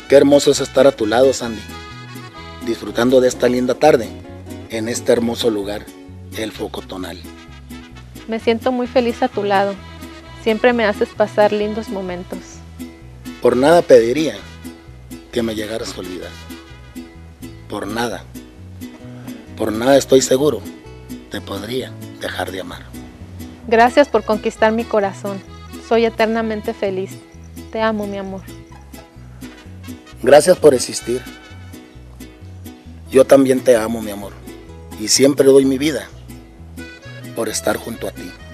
Qué hermoso es estar a tu lado, Sandy, disfrutando de esta linda tarde en este hermoso lugar, el Focotonal. Me siento muy feliz a tu lado. Siempre me haces pasar lindos momentos. Por nada pediría que me llegaras a olvidar. Por nada estoy seguro te podría dejar de amar. Gracias por conquistar mi corazón. Soy eternamente feliz. Te amo, mi amor. Gracias por existir. Yo también te amo, mi amor, y siempre doy mi vida por estar junto a ti.